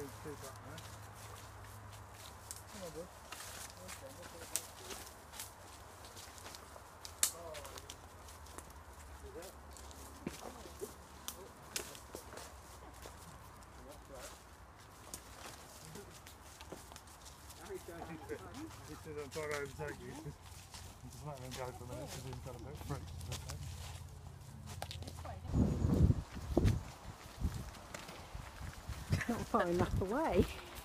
He said I'm trying to overtake you. Just let him go for a minute because he's got a bit of freak. Not far enough away.